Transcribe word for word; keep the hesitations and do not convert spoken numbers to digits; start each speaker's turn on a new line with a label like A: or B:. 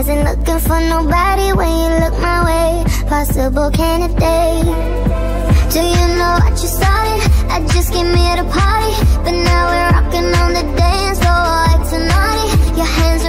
A: wasn't looking for nobody when you looked my way. Possible candidate. Do you know what you started? I just came here to party, but now we're rocking on the dance floor like tonight. Your hands